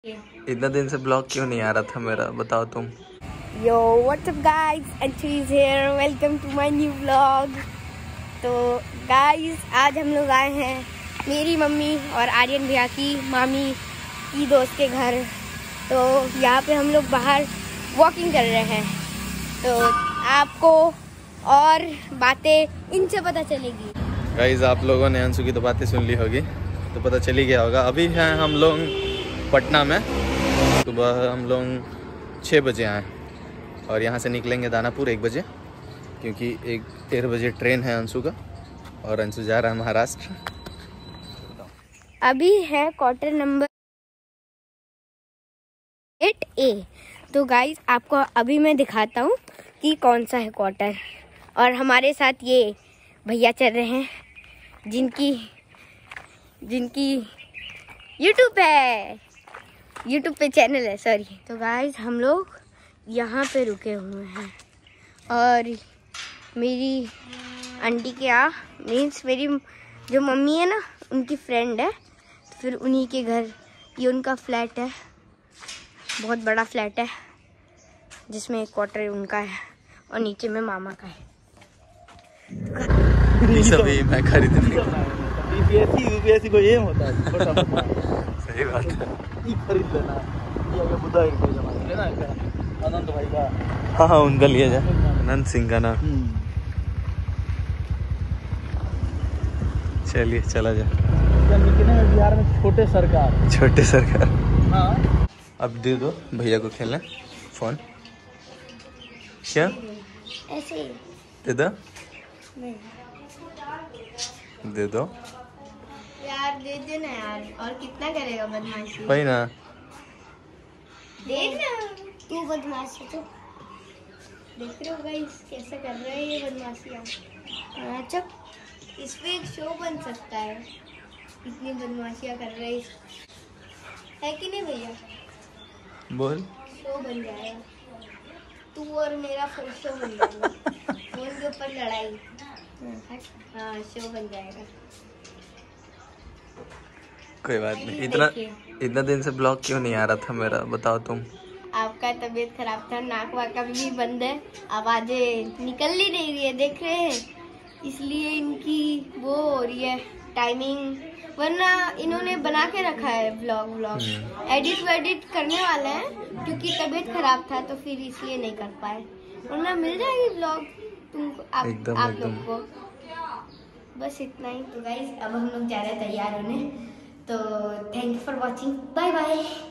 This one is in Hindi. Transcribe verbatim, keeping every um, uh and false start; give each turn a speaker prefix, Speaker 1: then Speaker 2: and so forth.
Speaker 1: इतना दिन से ब्लॉग क्यों नहीं आ रहा था मेरा, बताओ तुम।
Speaker 2: Yo what's up guys, Anshu is here, welcome to my new vlog. तो गाइस आज हम लोग आए हैं मेरी मम्मी और आर्यन भैया की मामी की दोस्त के घर। तो यहाँ पे हम लोग बाहर वॉकिंग कर रहे हैं, तो आपको और बातें इनसे पता चलेगी।
Speaker 1: गाइस आप लोगों ने अंशु की तो बातें सुन ली होगी, तो पता चली गया होगा। अभी हैं हम लोग पटना में, सुबह हम लोग छः बजे आए और यहाँ से निकलेंगे दानापुर एक बजे, क्योंकि एक डेढ़ बजे ट्रेन है अंशु का, और अंशु जा रहा है महाराष्ट्र।
Speaker 2: अभी है क्वार्टर नंबर एट ए। तो गाइस आपको अभी मैं दिखाता हूँ कि कौन सा है क्वार्टर। और हमारे साथ ये भैया चल रहे हैं जिनकी जिनकी यूट्यूब है यूट्यूब पे चैनल है, सॉरी। तो गाइस हम लोग यहाँ पे रुके हुए हैं और मेरी आंटी के यहाँ मीन्स मेरी जो मम्मी है ना, उनकी फ्रेंड है, तो फिर उन्हीं के घर ये उनका फ्लैट है, बहुत बड़ा फ्लैट है जिसमें एक क्वार्टर उनका है और नीचे में मामा का है।
Speaker 1: ये सभी मैं खरीदने
Speaker 3: यूपीएससी यूपीएससी को एम होता है, छोटा मोटा।
Speaker 1: सही बात है,
Speaker 3: ये खरीद लेना, ये अगर बुधा को जमा लेना है अनंत भाई का।
Speaker 1: हाँ हाँ उनका लिया जाए, अनंत सिंह का ना। चलिए चला जाए।
Speaker 3: बिहार में छोटे सरकार
Speaker 1: छोटे सरकार।
Speaker 3: हाँ
Speaker 1: अब दे दो भैया को खेलना फोन। क्या
Speaker 2: ऐसे
Speaker 1: दे दो,
Speaker 2: नहीं
Speaker 1: दे दो
Speaker 2: यार, दे दे ना यार, और कितना करेगा बदमाशी।
Speaker 1: भाई ना,
Speaker 2: देख ना तू बदमाश है, तो देख रहे हो गाइस कैसे कर रहे हैं ये बदमाशियाँ। हाँ चुप, इस पे एक शो बन सकता है, इतनी बदमाशियाँ कर रहे हैं, है कि नहीं भैया?
Speaker 1: बोल।
Speaker 2: शो बन जाएगा, तू और मेरा फिर शो बन जाएगा, फोन के ऊपर लड़ाई। हाँ शो बन जाएगा।
Speaker 1: कोई बात नहीं। इतना इतना दिन से ब्लॉग क्यों नहीं आ रहा था मेरा, बताओ तुम।
Speaker 2: आपका तबीयत खराब था, नाक वाक का भी बंद है, आवाजें निकल ही नहीं रही है, देख रहे हैं, इसलिए इनकी वो हो रही है टाइमिंग, वरना इन्होंने बना के रखा है ब्लॉग व्लॉग एडिट वेडिट करने वाले हैं, क्योंकि तबीयत खराब था तो फिर इसलिए नहीं कर पाए, वरना मिल जाएगी ब्लॉग तुमको, आप,
Speaker 1: एकदम,
Speaker 2: आप
Speaker 1: एकदम।
Speaker 2: लोग को। बस इतना ही। तो गाइस अब हम लोग जा रहे हैं तैयार होने, तो thank you for watching, bye bye.